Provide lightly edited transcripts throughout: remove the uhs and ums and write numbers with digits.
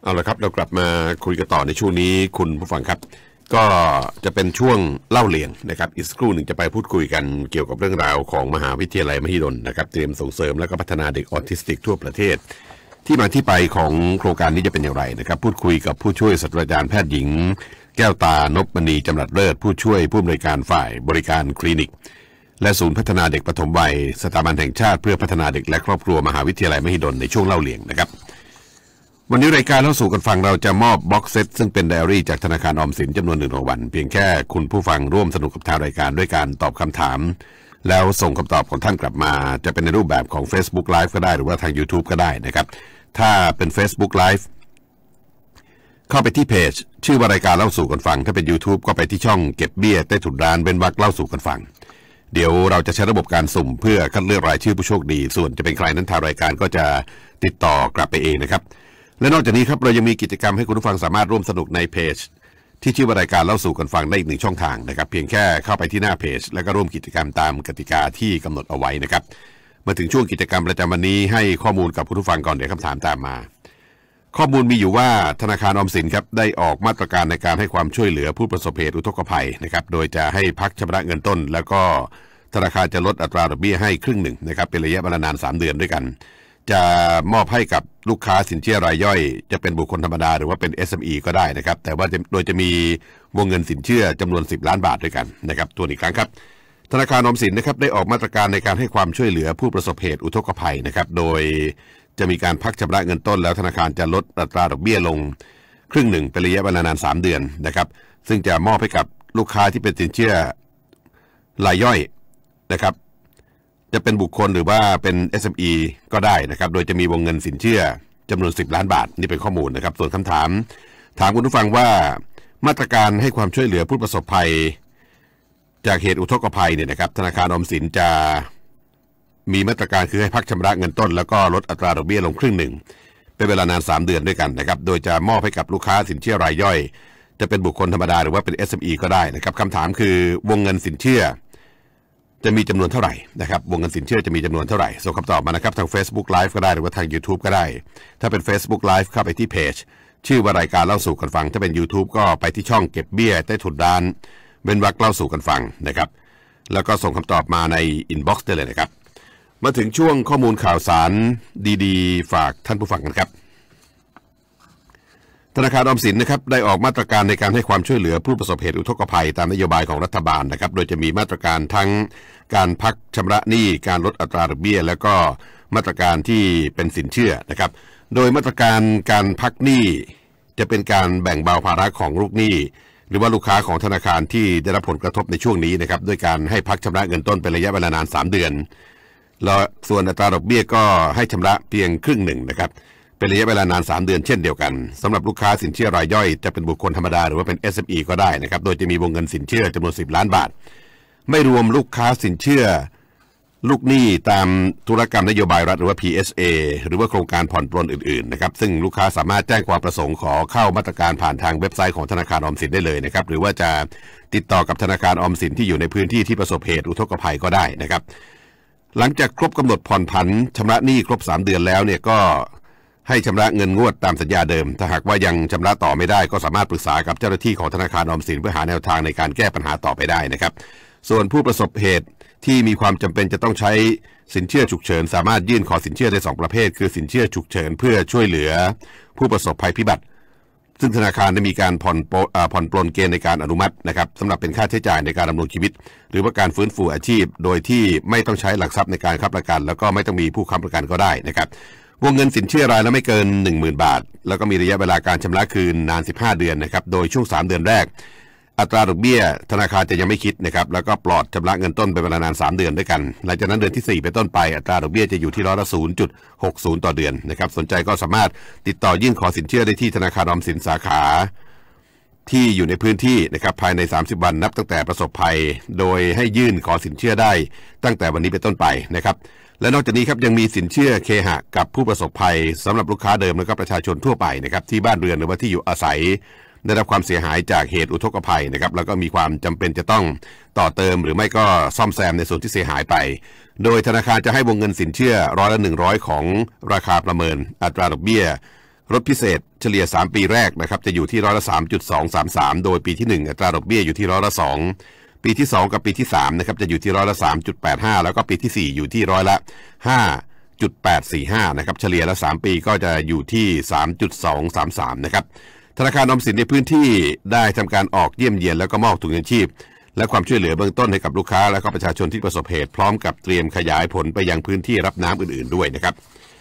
เอาละครับเรากลับมาคุยกันต่อในช่วงนี้คุณผู้ฟังครับก็จะเป็นช่วงเล่าเรียนนะครับอีกสักครู่หนึ่งจะไปพูดคุยกันเกี่ยวกับเรื่องราวของมหาวิทยาลัยมหิดลนะครับเตรียมส่งเสริมและก็พัฒนาเด็กออทิสติกทั่วประเทศที่มาที่ไปของโครงการนี้จะเป็นอย่างไรนะครับพูดคุยกับผู้ช่วยศาสตราจารย์แพทย์หญิงแก้วตานพมณีจำรัดเลิศผู้ช่วยผู้อำนวยการฝ่ายบริการคลินิกและศูนย์พัฒนาเด็กปฐมวัยสถาบันแห่งชาติเพื่อพัฒนาเด็กและครอบครัวมหาวิทยาลัยมหิดลในช่วงเล่าเรียนนะครับวันนี้รายการเล่าสู่กันฟังเราจะมอบบ็อกเซตซึ่งเป็นไดอารี่จากธนาคารออมสินจำนวน1 รางวัลเพียงแค่คุณผู้ฟังร่วมสนุกกับทางรายการด้วยการตอบคำถามแล้วส่งคำตอบของท่านกลับมาจะเป็นในรูปแบบของ Facebook Live ก็ได้หรือว่าทาง YouTube ก็ได้นะครับถ้าเป็น Facebook Live เข้าไปที่เพจชื่อว่ารายการเล่าสู่กันฟังถ้าเป็น YouTube ก็ไปที่ช่องเก็บเบี้ยใต้ถุนร้านเว้นวรรคเล่าสู่กันฟังเดี๋ยวเราจะใช้ระบบการสุ่มเพื่อคัดเลือกรายชื่อผู้โชคดีส่วนจะเป็นใครนั้นทางรายการก็จะติดต่อกลับไปเองนะครับและนอกจากนี้ครับเรายังมีกิจกรรมให้คุณผู้ฟังสามารถร่วมสนุกในเพจที่ชื่อว่ารายการเล่าสู่กันฟังได้อีก1 ช่องทางนะครับเพียงแค่เข้าไปที่หน้าเพจแล้วก็ร่วมกิจกรรมตามกติกาที่กำหนดเอาไว้นะครับมาถึงช่วงกิจกรรมประจำวันนี้ให้ข้อมูลกับคุณผู้ฟังก่อนเดี๋ยวคำถามตามมาข้อมูลมีอยู่ว่าธนาคารออมสินครับได้ออกมาตรการในการให้ความช่วยเหลือผู้ประสบเหตุอุทกภัยนะครับโดยจะให้พักชำระเงินต้นแล้วก็ธนาคารจะลดอัตราดอกเบี้ยให้ครึ่งหนึ่งนะครับเป็นระยะเวลานาน3 เดือนด้วยกันจะมอบให้กับลูกค้าสินเชื่อรายย่อยจะเป็นบุคคลธรรมดาหรือว่าเป็น SME ก็ได้นะครับแต่ว่าโดยจะมีวงเงินสินเชื่อจำนวน10 ล้านบาทด้วยกันนะครับตัวอีกครั้งครับธนาคารออมสินนะครับได้ออกมาตรการในการให้ความช่วยเหลือผู้ประสบเหตุอุทกภัยนะครับโดยจะมีการพักชำระเงินต้นแล้วธนาคารจะลดอัตราดอกเบี้ยลงครึ่งหนึ่งเป็นระยะเวลานาน3 เดือนนะครับซึ่งจะมอบให้กับลูกค้าที่เป็นสินเชื่อรายย่อยนะครับจะเป็นบุคคลหรือว่าเป็น SME ก็ได้นะครับโดยจะมีวงเงินสินเชื่อจำนวน10 ล้านบาทนี่เป็นข้อมูลนะครับส่วนคำถามคุณผู้ฟังว่ามาตรการให้ความช่วยเหลือผู้ประสบภัยจากเหตุอุทกภัยเนี่ยนะครับธนาคารออมสินจะมีมาตรการคือให้พักชำระเงินต้นแล้วก็ลดอัตราดอกเบี้ยลงครึ่งหนึ่งเป็นเวลานาน3 เดือนด้วยกันนะครับโดยจะมอบให้กับลูกค้าสินเชื่อรายย่อยจะเป็นบุคคลธรรมดาหรือว่าเป็น SME ก็ได้นะครับคำถามคือวงเงินสินเชื่อจะมีจำนวนเท่าไหร่นะครับวงเงินสินเชื่อจะมีจำนวนเท่าไหร่ส่งคำตอบมานะครับทาง Facebook Live ก็ได้หรือว่าทาง YouTube ก็ได้ถ้าเป็น Facebook Live เข้าไปที่เพจชื่อว่ารายการเล่าสู่กันฟังถ้าเป็น YouTube ก็ไปที่ช่องเก็บเบี้ยใต้ถุนร้านเว้นวรรคเล่าสู่กันฟังนะครับแล้วก็ส่งคำตอบมาใน Inbox ได้เลยนะครับมาถึงช่วงข้อมูลข่าวสารดีๆฝากท่านผู้ฟังกันครับธนาคารออมสินนะครับได้ออกมาตรการในการให้ความช่วยเหลือผู้ประสบเหตุอุทกภัยตามนโยบายของรัฐบาลนะครับโดยจะมีมาตรการทั้งการพักชำระหนี้การลดอัตราดอกเบี้ยแล้วก็มาตรการที่เป็นสินเชื่อนะครับโดยมาตรการการพักหนี้จะเป็นการแบ่งเบาภาระของลูกหนี้หรือว่าลูกค้าของธนาคารที่ได้รับผลกระทบในช่วงนี้นะครับด้วยการให้พักชำระเงินต้นเป็นระยะเวลานาน3 เดือนแล้วส่วนอัตราดอกเบี้ยก็ให้ชำระเพียงครึ่งหนึ่งนะครับเป็นระยะเวลานาน3 เดือนเช่นเดียวกันสำหรับลูกค้าสินเชื่อรายย่อยจะเป็นบุคคลธรรมดาหรือว่าเป็น SME ก็ได้นะครับโดยจะมีวงเงินสินเชื่อจำนวน10 ล้านบาทไม่รวมลูกค้าสินเชื่อลูกหนี้ตามธุรกรรมนโยบายรัฐหรือว่า PSA หรือว่าโครงการผ่อนปลนอื่นๆนะครับซึ่งลูกค้าสามารถแจ้งความประสงค์ขอเข้ามาตรการผ่านทางเว็บไซต์ของธนาคารออมสินได้เลยนะครับหรือว่าจะติดต่อกับธนาคารออมสินที่อยู่ในพื้นที่ที่ประสบเหตุอุทกภัยก็ได้นะครับหลังจากครบกำหนดผ่อนผันชำระหนี้ครบ3 เดือนแล้วเนี่ยก็ให้ชำระเงินงวดตามสัญญาเดิมถ้าหากว่ายังชำระต่อไม่ได้ก็สามารถปรึกษากับเจ้าหน้าที่ของธนาคารออมสินเพื่อหาแนวทางในการแก้ปัญหาต่อไปได้นะครับส่วนผู้ประสบเหตุที่มีความจำเป็นจะต้องใช้สินเชื่อฉุกเฉินสามารถยื่นขอสินเชื่อได้2 ประเภทคือสินเชื่อฉุกเฉินเพื่อช่วยเหลือผู้ประสบภัยพิบัติซึ่งธนาคารได้มีการผ่อนปลนเกณฑ์ในการอนุมัตินะครับสำหรับเป็นค่าใช้จ่ายในการดำรงชีวิตหรือว่าการฟื้นฟูอาชีพโดยที่ไม่ต้องใช้หลักทรัพย์ในการค้ำประกันแล้วก็ไม่ต้องมีผู้ค้ำประกันก็ได้นะครับวงเงินสินเชื่อรายละไม่เกิน 10,000 บาทแล้วก็มีระยะเวลาการชำระคืนนาน15 เดือนนะครับโดยช่วง3 เดือนแรกอัตราดอกเบี้ยธนาคารจะยังไม่คิดนะครับแล้วก็ปลอดชำระเงินต้นเป็นเวลานาน3 เดือนด้วยกันหลังจากนั้นเดือนที่4เป็นต้นไปอัตราดอกเบี้ยจะอยู่ที่0.60%ต่อเดือนนะครับสนใจก็สามารถติดต่อยื่นขอสินเชื่อได้ที่ธนาคารออมสินสาขาที่อยู่ในพื้นที่นะครับภายใน30 วันนับตั้งแต่ประสบภัยโดยให้ยื่นขอสินเชื่อได้ตั้งแต่วันนี้เป็นต้นไปนะครับและนอกจากนี้ครับยังมีสินเชื่อเคหะกับผู้ประสบภัยสำหรับลูกค้าเดิมและก็ประชาชนทั่วไปนะครับที่บ้านเรือนหรือว่าที่อยู่อาศัยได้รับความเสียหายจากเหตุอุทกภัยนะครับแล้วก็มีความจำเป็นจะต้องต่อเติมหรือไม่ก็ซ่อมแซมในส่วนที่เสียหายไปโดยธนาคารจะให้วงเงินสินเชื่อ100% ของราคาประเมินอัตราดอกเบี้ยรถพิเศษเฉลี่ย3ปีแรกนะครับจะอยู่ที่ร้อยละ 3.233 โดยปีที่1อัตราดอกเบี้ยอยู่ที่ร้อยละ2ปีที่2กับปีที่3นะครับจะอยู่ที่ร้อยละ 3.85 แล้วก็ปีที่4อยู่ที่ร้อยละ5.845 นะครับเฉลี่ยละ3ปีก็จะอยู่ที่ 3.233 นะครับธนาคารออมสินในพื้นที่ได้ทำการออกเยี่ยมเยียนแล้วก็มอบถุงยังชีพและความช่วยเหลือเบื้องต้นให้กับลูกค้าและก็ประชาชนที่ประสบเหตุพร้อมกับเตรียมขยายผลไปยังพื้นที่รับน้ำอื่นๆด้วยนะครับ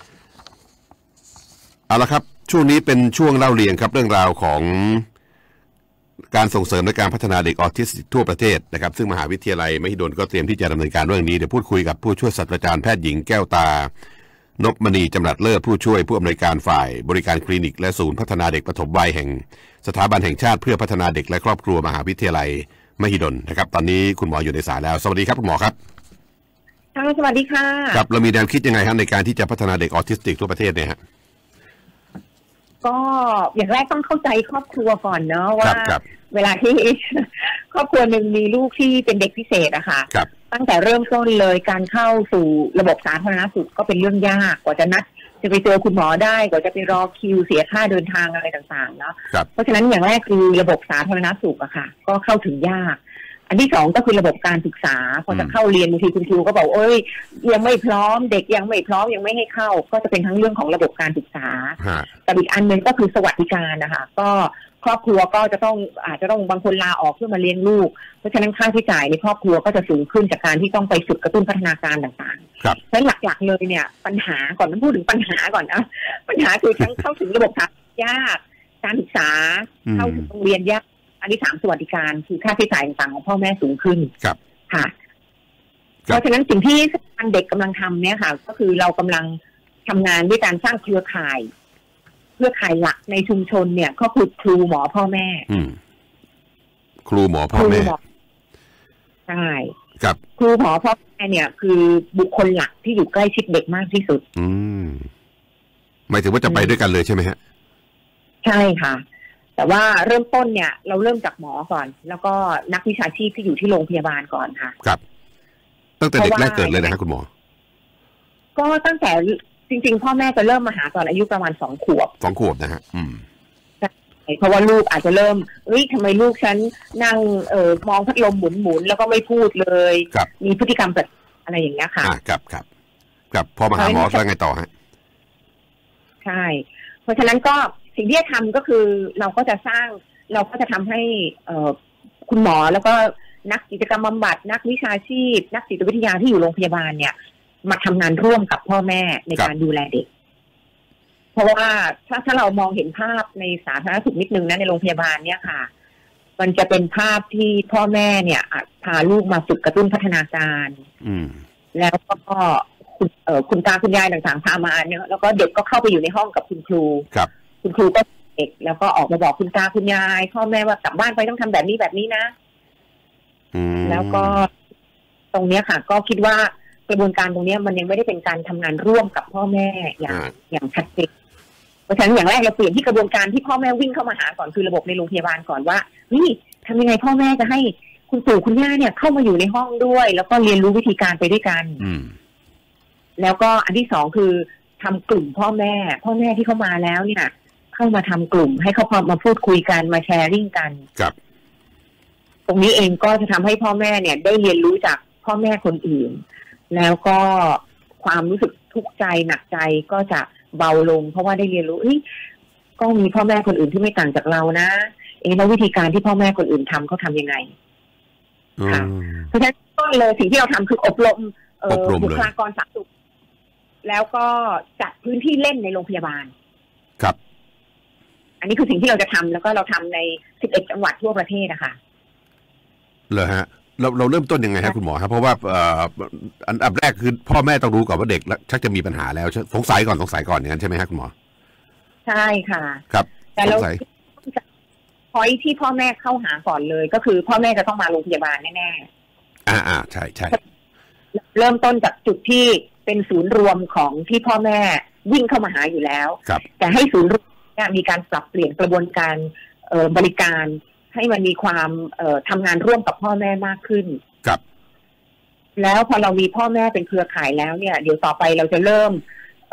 เอาละครับช่วงนี้เป็นช่วงเล่าเรียงครับเรื่องราวของการส่งเสริมและการพัฒนาเด็กออทิสติกทั่วประเทศนะครับซึ่งมหาวิทยาลัยมหิดลก็เตรียมที่จะดำเนินการเรื่องนี้เดี๋ยวพูดคุยกับผู้ช่วยศาสตราจารย์แพทย์หญิงแก้วตานพมณีจำรัดเลิศผู้ช่วยผู้อำนวยการฝ่ายบริการคลินิกและศูนย์พัฒนาเด็กปฐมวัยแห่งสถาบันแห่งชาติเพื่อพัฒนาเด็กและครอบครัวมหาวิทยาลัยมหิดลนะครับตอนนี้คุณหมออยู่ในสายแล้วสวัสดีครับคุณหมอครับค่ะสวัสดีค่ะครับเรามีแนวคิดยังไงครับในการที่จะพัฒนาเด็กออทิสติกทั่วประเทศเนี่ยฮะก็อย่างแรกต้องเข้าใจครอบครัวก่อนเนาะว่าเวลาที่ครอบครัวหนึ่งมีลูกที่เป็นเด็กพิเศษอะค่ะตั้งแต่เริ่มต้นเลยการเข้าสู่ระบบสาธารณสุขก็เป็นเรื่องยากกว่าจะนัดจะไปเจอคุณหมอได้กว่าจะไปรอคิวเสียค่าเดินทางอะไรต่างๆเนาะเพราะฉะนั้นอย่างแรกคือระบบสาธารณสุขอะค่ะก็เข้าถึงยากอันที่สองก็คือระบบการศึกษาพอจะเข้าเรียนบางทีคุณครูก็บอกเอ้ยยังไม่พร้อมเด็กยังไม่พร้อมยังไม่ให้เข้าก็จะเป็นทั้งเรื่องของระบบการศึกษาแต่อีกอันนึงก็คือสวัสดิการนะคะก็ครอบครัวก็จะต้องอาจจะต้องบางคนลาออกเพื่อมาเลี้ยงลูกเพราะฉะนั้นค่าใช้จ่ายในครอบครัวก็จะสูงขึ้นจากการที่ต้องไปฝึกกระตุ้นพัฒนาการต่างๆเพราะฉะนั้นหลักๆเลยเนี่ยปัญหาก่อนต้องพูดถึงปัญหาก่อนนะปัญหาคือทั้งเข้าถึงระบบยากการศึกษาเข้าถึงโรงเรียนยากอันที่3สวัสดิการคือค่าใช้จ่ายต่างๆของพ่อแม่สูงขึ้นค่ะเพราะฉะนั้นสิ่งที่สถาบันเด็กกำลังทำเนี่ยค่ะก็คือเรากำลังทำงานด้วยการสร้างเครือข่ายหลักในชุมชนเนี่ยก็คือครูหมอพ่อแม่ครูหมอพ่อแม่ใช่ครับครูหมอพ่อแม่เนี่ยคือบุคคลหลักที่อยู่ใกล้ชิดเด็กมากที่สุดหมายถึงว่าจะไปด้วยกันเลยใช่ไหมฮะใช่ค่ะแต่ว่าเริ่มต้นเนี่ยเราเริ่มจากหมอก่อนแล้วก็นักวิชาชีพที่อยู่ที่โรงพยาบาลก่อนค่ะครับตั้งแต่เด็กแรกเกิดเลยนะครับคุณหมอก็ตั้งแต่จริงๆพ่อแม่จะเริ่มมาหาตอนอายุประมาณ2 ขวบนะฮะเพราะว่าลูกอาจจะเริ่มทำไมลูกฉันนั่งมองพัดลมหมุนๆแล้วก็ไม่พูดเลยมีพฤติกรรมแบบอะไรอย่างเงี้ยค่ะครับพอมาหาหมอแล้วไงต่อฮะใช่เพราะฉะนั้นก็สิ่งที่จะทำก็คือเราก็จะทำให้คุณหมอแล้วก็นักกิจกรรมบำบัดนักวิชาชีพนักจิตวิทยาที่อยู่โรงพยาบาลเนี่ยมาทำงานร่วมกับพ่อแม่ในการดูแลเด็กเพราะว่าถ้าเรามองเห็นภาพในสาธารณสุขนิดนึงนะในโรงพยาบาลเนี่ยค่ะมันจะเป็นภาพที่พ่อแม่เนี่ยพาลูกมาฝึกกระตุ้นพัฒนาการแล้วก็คุณตาคุณยายต่างๆพามาเนี่ยแล้วก็เด็กก็เข้าไปอยู่ในห้องกับคุณครูคุณครูก็เด็กแล้วก็ออกมาบอกคุณตาคุณยายพ่อแม่ว่ากลับบ้านไปต้องทำแบบนี้นะแล้วก็ตรงเนี้ยค่ะก็คิดว่ากระบวนการตรงนี้มันยังไม่ได้เป็นการทำงานร่วมกับพ่อแม่อย่างชัดเจนเพราะฉะนั้นอย่างแรกเราเปลี่ยนที่กระบวนการที่พ่อแม่วิ่งเข้ามาหาก่อนคือระบบในโรงพยาบาลก่อนว่านี่ทำยังไงพ่อแม่จะให้คุณปู่คุณย่าเนี่ยเข้ามาอยู่ในห้องด้วยแล้วก็เรียนรู้วิธีการไปด้วยกันแล้วก็อันที่2คือทำกลุ่มพ่อแม่ที่เข้ามาแล้วเนี่ยเข้ามาทำกลุ่มให้เขาพอมาพูดคุยกันมาแชร์ริ่งกันตรงนี้เองก็จะทำให้พ่อแม่เนี่ยได้เรียนรู้จากพ่อแม่คนอื่นแล้วก็ความรู้สึกทุกข์ใจหนักใจก็จะเบาลงเพราะว่าได้เรียนรู้ก็มีพ่อแม่คนอื่นที่ไม่ต่างจากเรานะแล้ววิธีการที่พ่อแม่คนอื่นทำเขาทำยังไงค่ะเพราะฉะนั้นต้นเลยสิ่งที่เราทำคืออบรมบุคลากรสาธารณสุขแล้วก็จัดพื้นที่เล่นในโรงพยาบาลครับอันนี้คือสิ่งที่เราจะทำแล้วก็เราทำใน11 จังหวัดทั่วประเทศนะคะเหรอฮะเราเริ่มต้นยังไงฮะคุณหมอครับเพราะว่าอันดับแรกคือพ่อแม่ต้องรู้ก่อนว่าเด็กชักจะมีปัญหาแล้วสงสัยก่อนอย่างนั้นใช่ไหมฮะคุณหมอใช่ค่ะครับแต่เราพอยที่พ่อแม่เข้าหาก่อนเลยก็คือพ่อแม่จะต้องมาโรงพยาบาลแน่ๆใช่เริ่มต้นจากจุดที่เป็นศูนย์รวมของที่พ่อแม่วิ่งเข้ามาหาอยู่แล้วแต่ให้ศูนย์รวมมีการปรับเปลี่ยนกระบวนการบริการให้มันมีความทำงานร่วมกับพ่อแม่มากขึ้นครับแล้วพอเรามีพ่อแม่เป็นเครือข่ายแล้วเนี่ยเดี๋ยวต่อไปเราจะเริ่ม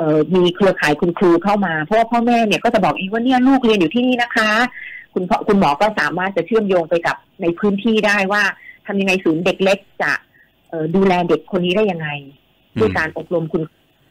มีเครือข่ายคุณครูเข้ามาเพราะว่าพ่อแม่เนี่ยก็จะบอกเองว่าเนี่ยลูกเรียนอยู่ที่นี่นะคะคุณหมอก็สามารถจะเชื่อมโยงไปกับในพื้นที่ได้ว่าทำยังไงศูนย์เด็กเล็กจะดูแลเด็กคนนี้ได้ยังไงด้วยการอบรมคุณ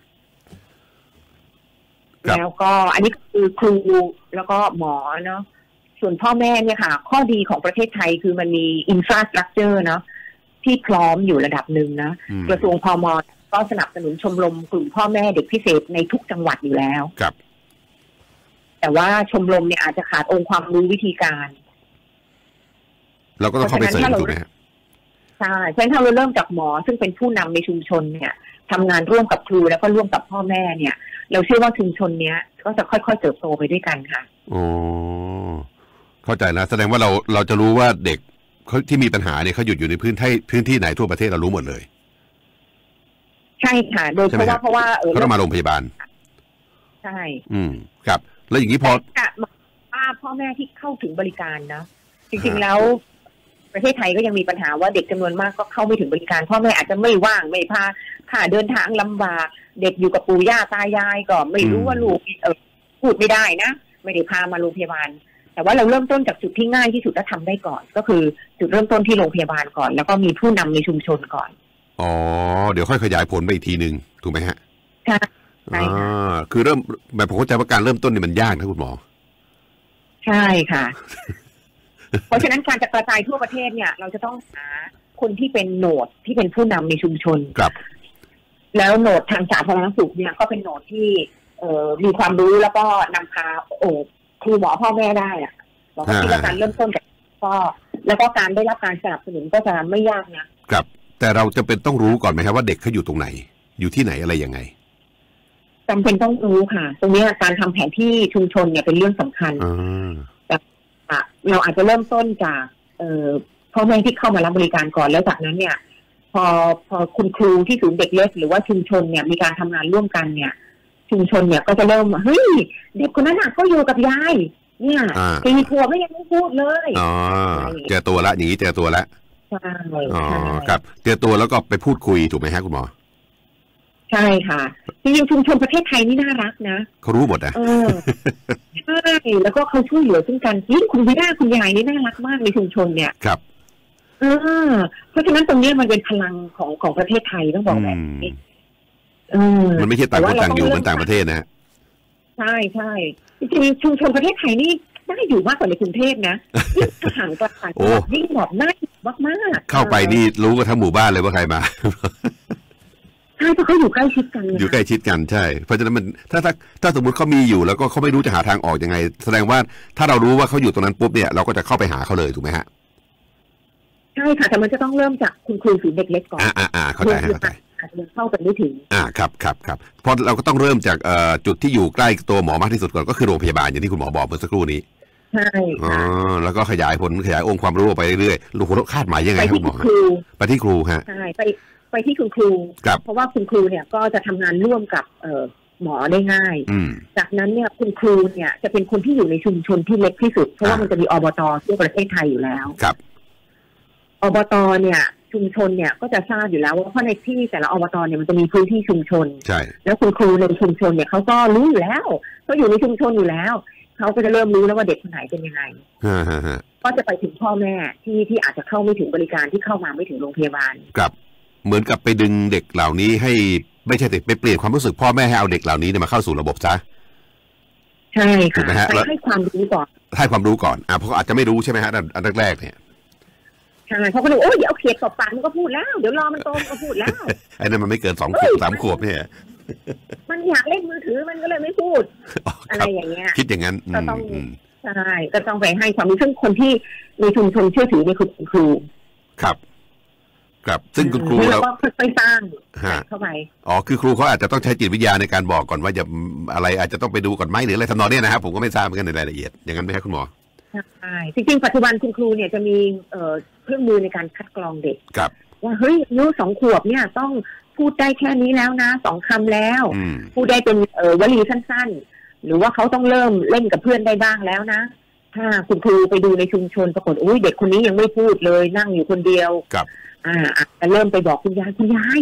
แล้วก็อันนี้คือครูแล้วก็หมอเนาะส่วนพ่อแม่เนี่ยค่ะข้อดีของประเทศไทยคือมันมีอินฟราสตรัคเจอร์เนาะที่พร้อมอยู่ระดับหนึ่งนะกระทรวงพม.ก็สนับสนุนชมรมกลุ่มพ่อแม่เด็กพิเศษในทุกจังหวัดอยู่แล้วครับแต่ว่าชมรมเนี่ยอาจจะขาดองค์ความรู้วิธีการเราก็ต้องเข้าไปเสริมถูกไหมใช่เพราะฉะนั้นถ้าเราเริ่มจากหมอซึ่งเป็นผู้นำในชุมชนเนี่ยทำงานร่วมกับครูแล้วก็ร่วมกับพ่อแม่เนี่ยเราเชื่อว่าชุมชนเนี้ยก็จะค่อยๆเติบโตไปด้วยกันค่ะโอ้เข้าใจนะแสดงว่าเราจะรู้ว่าเด็กเขาที่มีปัญหาเนี่ยเขาอยู่ในพื้นที่ไหนทั่วประเทศเรารู้หมดเลยใช่ค่ะโดยเพราะว่าเขาต้องมาโรงพยาบาลใช่ครับแล้วอย่างนี้พอพ่อแม่ที่เข้าถึงบริการนะจริงๆแล้วประเทศไทยก็ยังมีปัญหาว่าเด็กจำนวนมากก็เข้าไม่ถึงบริการพ่อแม่อาจจะไม่ว่างไม่พาค่าเดินทางลำบากเด็กอยู่กับปู่ย่าตายายก็ไม่รู้ว่าลูกพูดไม่ได้นะไม่ได้พามาโรงพยาบาลแต่ว่าเราเริ่มต้นจากจุดที่ง่ายที่สุดและทำได้ก่อนก็คือจุดเริ่มต้นที่โรงพยาบาลก่อนแล้วก็มีผู้นำในชุมชนก่อนอ๋อเดี๋ยวค่อยขยายผลไปอีกทีนึงถูกไหมฮะใช่ใช่ค่ะคือเริ่มแบบผมเข้าใจว่าการเริ่มต้นเนี่ยมันยากนะคุณหมอใช่ค่ะ เพราะฉะนั้นการจะกระจายทั่วประเทศเนี่ยเราจะต้องหาคนที่เป็นโหนดที่เป็นผู้นำในชุมชนครับแล้วโหนดทางสาธารณสุขเนี่ยก็เป็นโหนดที่มีความรู้แล้วก็นำพาครูหมอพ่อแม่ได้อะบอกว่าที่การเริ่มต้นจากก็แล้วก็การได้รับการสนับสนุนก็จะไม่ยากนะครับแต่เราจะเป็นต้องรู้ก่อนไหมครับว่าเด็กเขาอยู่ตรงไหนอยู่ที่ไหนอะไรยังไงจำเป็นต้องรู้ค่ะตรงนี้การทำแผนที่ชุมชนเนี่ยเป็นเรื่องสำคัญแต่เราอาจจะเริ่มต้นจากพ่อแม่ที่เข้ามารับบริการก่อนแล้วจากนั้นเนี่ยพอคุณครูที่ศูนย์เด็กเล็กหรือว่าชุมชนเนี่ยมีการทำงานร่วมกันเนี่ยชุมชนเนี่ยก็จะเริ่มเฮ้ยเด็กคนนั้นก็อยู่กับยายเนี่ยตีขวบไม่ยังไม่พูดเลยอ๋อเจอตัวละอย่างนี้เจอตัวละใช่อ๋อครับเจอตัวแล้วก็ไปพูดคุยถูกไหมฮะคุณหมอใช่ค่ะจริงๆชุมชนประเทศไทยนี่น่ารักนะเขารู้หมดนะใช่แล้วก็เขาช่วยเหลือซึ่งกันยิ่งคุณพี่คุณยายนี่น่ารักมากในชุมชนเนี่ยครับเพราะฉะนั้นตรงนี้มันเป็นพลังของประเทศไทยต้องบอกแบบนี้มันไม่ใช่ต่างคนต่างอยู่เหมือนต่างประเทศนะใช่ใช่จริงๆชุมชนประเทศไทยนี่น่าอยู่มากกว่าในกรุงเทพนะยิ่งห่างไกลยิ่งแบบน่าอยู่มากๆเข้าไปนี่รู้กันทั้งหมู่บ้านเลยว่าใครมาใช่เพราะเขาอยู่ใกล้ชิดกันอยู่ใกล้ชิดกันใช่เพราะฉะนั้นมันถ้าสมมติเขามีอยู่แล้วก็เขาไม่รู้จะหาทางออกยังไงแสดงว่าถ้าเรารู้ว่าเขาอยู่ตรงนั้นปุ๊บเนี่ยเราก็จะเข้าไปหาเขาเลยถูกไหมฮะใช่ค่ะแต่มันจะต้องเริ่มจากคุณครูศูนย์เด็กเล็กก่อนเข้าใจอาจจะเข้าไปไม่ถึงครับเพราะเราก็ต้องเริ่มจากจุดที่อยู่ใกล้ตัวหมอมากที่สุดก่อนก็คือโรงพยาบาลอย่างที่คุณหมอบอกเมื่อสักครู่นี้ใช่ค่ะแล้วก็ขยายองค์ความรู้ไปเรื่อยๆลูกคาดหมายยังไงคุณหมอไปที่ครูฮะใช่ไปที่คุณครูเพราะว่าคุณครูเนี่ยก็จะทำงานร่วมกับหมอได้ง่ายจากนั้นเนี่ยคุณครูเนี่ยจะเป็นคนที่อยู่ในชุมชนที่เล็กที่สุดเพราะว่ามันจะมีอบต.ทั่วประเทศไทยอยู่แล้วครับอบต.เนี่ยชุมชนเนี่ยก็จะทราบอยู่แล้วว่าเพราะในที่แต่ละอบต.เนี่ยมันจะมีพื้นที่ชุมชนใช่แล้วคุณครูในชุมชนเนี่ยเขาก็รู้อยู่แล้วเขาอยู่ในชุมชนอยู่แล้วเขาก็จะเริ่มรู้แล้วว่าเด็กคนไหนเป็นยังไงก็จะไปถึงพ่อแม่ที่อาจจะเข้าไม่ถึงบริการที่เข้ามาไม่ถึงโรงพยาบาลครับเหมือนกับไปดึงเด็กเหล่านี้ให้ไม่ใช่ไปเปลี่ยนความรู้สึกพ่อแม่ให้เอาเด็กเหล่านี้มาเข้าสู่ระบบซะใช่ค่ะไปให้ความรู้ก่อนให้ความรู้ก่อนเพราะอาจจะไม่รู้ใช่ไหมฮะอันแรกเนี่ยใช่เขาก็เลยโอ้ยเดี๋ยวเอาเขียดตบปากมันก็พูดแล้วเดี๋ยวรอมันโตมันก็พูดแล้วไอ้นั่นมันไม่เกิน2 ขวบ 3 ขวบเนี่ยมันอยากเล่นมือถือมันก็เลยไม่พูดอะไรอย่างเงี้ยคิดอย่างนั้นก็ต้องใช่ก็ต้องไปให้ความรู้ซึ่งคนที่ในชุมชนเชื่อถือในคุณครูครับซึ่งคุณครูเราไปสร้างเข้าไปคือครูเขาอาจจะต้องใช้จิตวิทยาในการบอกก่อนว่าจะอะไรอาจจะต้องไปดูก่อนไหมหรืออะไรทำนองนี้นะครับผมก็ไม่ทราบเหมือนกันในรายละเอียดอย่างนั้นไหมครับคุณหมอใช่จริงๆปัจจุบันคุณครูเนี่ยจะมีเครื่องมือในการคัดกรองเด็กว่าเฮ้ยอายุ2 ขวบเนี่ยต้องพูดได้แค่นี้แล้วนะ2 คำแล้วพูดได้เป็นวลีสั้นๆหรือว่าเขาต้องเริ่มเล่นกับเพื่อนได้บ้างแล้วนะถ้าคุณครูไปดูในชุมชนปรากฏอุ้ยเด็กคนนี้ยังไม่พูดเลยนั่งอยู่คนเดียวครับจะเริ่มไปบอกคุณยาย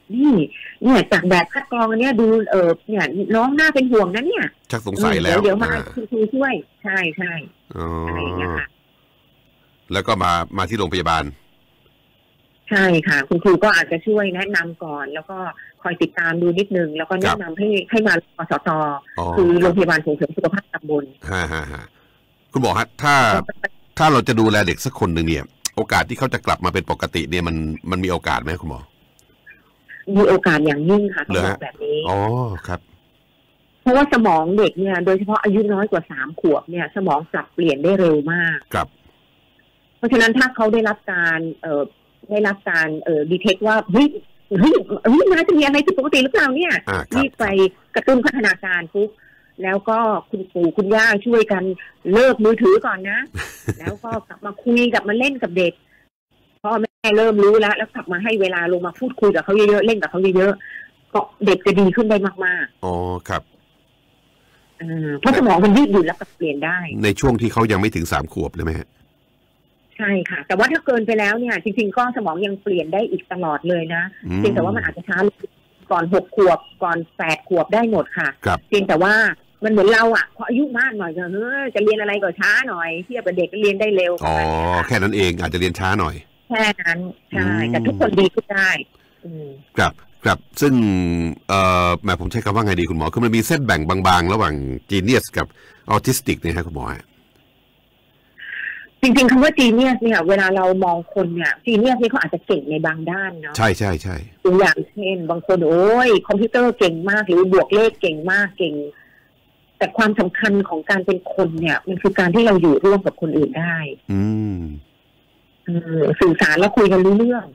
นี่เนี่ยจากแบบคัดกรองอันเนี้ยดูเนี่ยน้องน่าเป็นห่วงนะเนี่ยชักสงสัยแล้วเดี๋ยวมาคุณครูช่วยใช่อะไรอย่างเงี้ยค่ะแล้วก็มาที่โรงพยาบาลใช่ค่ะคุณครูก็อาจจะช่วยแนะนำก่อนแล้วก็คอยติดตามดูนิดนึงแล้วก็แนะนำให้มาปสต.คือโรงพยาบาลส่งเสริมสุขภาพตำบลคุณบอกฮะถ้าเราจะดูแลเด็กสักคนหนึ่งเนี่ยโอกาสที่เขาจะกลับมาเป็นปกติเนี่ยมันมีโอกาสไหมคุณหมอมีโอกาสอย่างยิ่งค่ะต้องบอกแบบนี้อ๋อครับเพราะว่าสมองเด็กเนี่ยโดยเฉพาะอายุน้อยกว่า3 ขวบเนี่ยสมองปรับเปลี่ยนได้เร็วมากครับเพราะฉะนั้นถ้าเขาได้รับการดีเทคว่าเฮ้ยมันจะมีอะไรผิดปกติหรือเปล่าเนี่ยรีบไปกระตุ้นพัฒนาการปุ๊บแล้วก็คุณปู่คุณย่าช่วยกันเลิกมือถือก่อนนะแล้วก็กลับมาคุยกับมาเล่นกับเด็กพ่อแม่เริ่มรู้แล้วกลับมาให้เวลาลงมาพูดคุยกับเขาเยอะๆเล่นกับเขาเยอะๆก็เด็กจะดีขึ้นได้มากๆอ๋อครับเพราะสมองมันยืดหยุ่นแล้วก็เปลี่ยนได้ในช่วงที่เขายังไม่ถึง3 ขวบเลยไหมฮะใช่ค่ะแต่ว่าถ้าเกินไปแล้วเนี่ยจริงๆก็สมองยังเปลี่ยนได้อีกตลอดเลยนะเพียงแต่ว่ามันอาจจะช้าก่อน6 ขวบก่อน8 ขวบได้หมดค่ะเพียงแต่ว่ามันเหมือนเราอ่ะพออายุมากหน่อยก็จะเรียนอะไรก็ช้าหน่อยเทียบกับเด็กก็เรียนได้เร็วอ๋อแค่นั้นเองอาจจะเรียนช้าหน่อยแค่นั้นใช่แต่ทุกคนดีขึ้นได้ครับซึ่งแม่ผมใช้คำว่าไงดีคุณหมอคือมันมีเส้นแบ่งบางๆระหว่างจีเนียสกับออทิสติกเนี่ยครับคุณหมอจริงๆคำว่าจีเนียสเนี่ยเวลาเรามองคนเนี่ยจีเนียสนี่เขาอาจจะเก่งในบางด้านเนาะใช่ตัวอย่างเช่นบางคนโอ้ยคอมพิวเตอร์เก่งมากหรือบวกเลขเก่งมากเก่งแต่ความสำคัญของการเป็นคนเนี่ยมันคือการที่เราอยู่ร่วมกับคนอื่นได้สื่อสารแล้วคุยกันรู้เรื่อง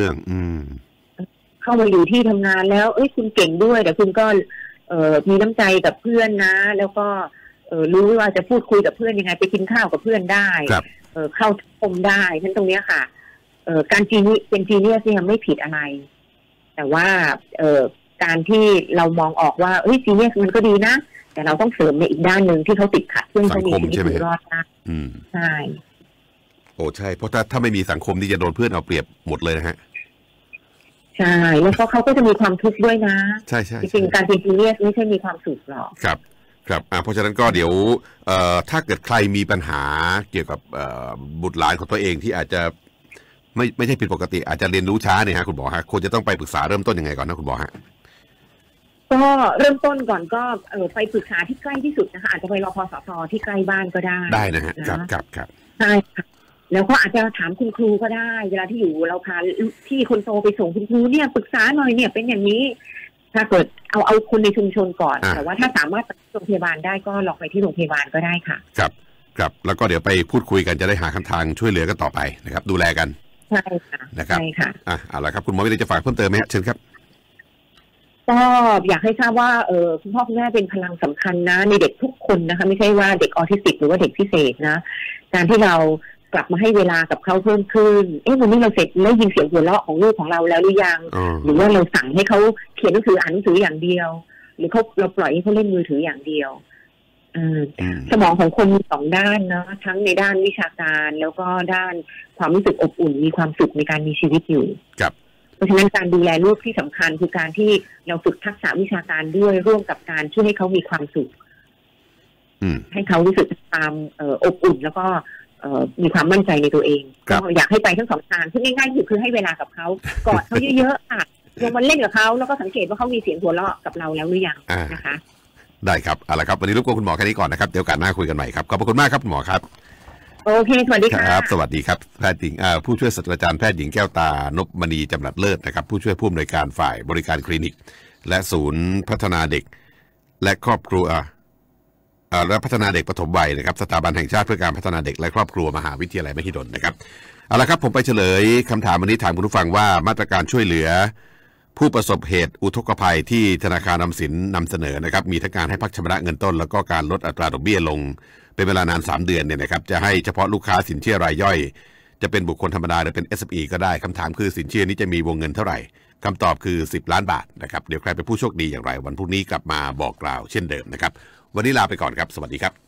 เข้ามาอยู่ที่ทำงานแล้วคุณเก่งด้วยแต่คุณก็มีน้ำใจกับเพื่อนนะแล้วก็รู้ว่าจะพูดคุยกับเพื่อนยังไงไปกินข้าวกับเพื่อนได้เข้าสังคมได้ฉันตรงนี้ค่ะการเป็นจีเนียสเนี่ยไม่ผิดอะไรแต่ว่าการที่เรามองออกว่าจีเนียสมันก็ดีนะแต่เราต้องเสริมในอีกด้านหนึ่งที่เขาติดขัดซึ่งเขามีชีวิตอยู่รอดนะใช่โอ้ใช่เพราะถ้าไม่มีสังคมที่จะโดนเพื่อนเอาเปรียบหมดเลยนะฮะใช่แล้วเขาก็จะมีความทุกข์ด้วยนะใช่จริงๆการเป็นจีเนียสไม่ใช่มีความสุขหรอกครับเพราะฉะนั้นก็เดี๋ยวถ้าเกิดใครมีปัญหาเกี่ยวกับบุตรหลานของตัวเองที่อาจจะไม่ใช่ผิดปกติอาจจะเรียนรู้ช้าเนี่ยฮะคุณหมอฮะควรจะต้องไปปรึกษาเริ่มต้นยังไงก่อนนะคุณหมอฮะก็เริ่มต้นก่อนก็ไปปรึกษาที่ใกล้ที่สุดนะคะอาจจะไปรพสต.ที่ใกล้บ้านก็ได้นะฮะครับใช่ค่ะแล้วก็อาจจะถามคุณครูก็ได้เวลาที่อยู่เราพาพี่คนโตไปส่งคุณครูเนี่ยปรึกษาหน่อยเนี่ยเป็นอย่างนี้ถ้าเกิดเอาคนในชุมชนก่อนแต่ว่าถ้าสามารถไปโรงพยาบาลได้ก็ลองไปที่โรงพยาบาลก็ได้ค่ะครับแล้วก็เดี๋ยวไปพูดคุยกันจะได้หาทางช่วยเหลือกันต่อไปนะครับดูแลกันใช่ค่ะนะครับใช่ค่ะเอาละครับคุณหมอวิริจะฝากเพิ่มเติมไหมเชิญครับก็อยากให้ทราบว่าคุณพ่อคุณแม่เป็นพลังสำคัญนะในเด็กทุกคนนะคะไม่ใช่ว่าเด็กออทิสติกหรือว่าเด็กพิเศษนะการที่เรากลับมาให้เวลากับเขาเพิ่มขึ้นวันนี้เราเสร็จแล้วยินเสียงหัวเราะของลูกของเราแล้วหรือยังหรือว่าเราสั่งให้เขาเขียนหนังสืออ่านหนังสืออย่างเดียวหรือเราปล่อยให้เขาเล่นมือถืออย่างเดียวสมองของคนมี2 ด้านเนาะทั้งในด้านวิชาการแล้วก็ด้านความรู้สึกอบอุ่นมีความสุขในการมีชีวิตอยู่เพราะฉะนั้นการดูแลลูกที่สำคัญคือการที่เราฝึกทักษะวิชาการด้วยร่วมกับการช่วยให้เขามีความสุขให้เขารู้สึกความอบอุ่นแล้วก็มีความมั่นใจในตัวเองก็อยากให้ไปทั้ง2 ทางที่ง่ายๆคือให้เวลากับเขากอดเขาเยอะๆลงมาเล่นกับเขาแล้วก็สังเกตว่าเขามีเสียงหัวเราะกับเราแล้วหรือยังนะคะได้ครับเอาละครับวันนี้รบกวนคุณหมอแค่นี้ก่อนนะครับเดี๋ยวกันหน้าคุยกันใหม่ครับขอบคุณมากครับคุณหมอครับโอเคสวัสดีครับสวัสดีครับแพทย์หญิงผู้ช่วยศาสตราจารย์แพทย์หญิงแก้วตานพมณีจำรัดเลิศนะครับผู้ช่วยผู้อำนวยการฝ่ายบริการคลินิกและศูนย์พัฒนาเด็กและครอบครัวและพัฒนาเด็กปฐมวัยนะครับสถาบันแห่งชาติเพื่อการพัฒนาเด็กและครอบครัวมหาวิทยาลัยมหิดลนะครับเอาละครับผมไปเฉลยคำถามวันนี้ถามคุณผู้ฟังว่ามาตรการช่วยเหลือผู้ประสบเหตุอุทกภัยที่ธนาคารออมสินนำเสนอนะครับมีทั้งการให้พักชำระเงินต้นแล้วก็การลดอัตราดอกเบี้ยลงเป็นเวลานาน3 เดือนเนี่ยนะครับจะให้เฉพาะลูกค้าสินเชื่อรายย่อยจะเป็นบุคคลธรรมดาหรือเป็น SME ก็ได้คำถามคือสินเชื่อนี้จะมีวงเงินเท่าไหร่คำตอบคือ10 ล้านบาทนะครับเดี๋ยวใครเป็นผู้โชคดีอย่างไรวันพรุ่งนี้กลับมาบอกกล่าวเช่นเดิมนะครับวันนี้ลาไปก่อนครับสวัสดีครับ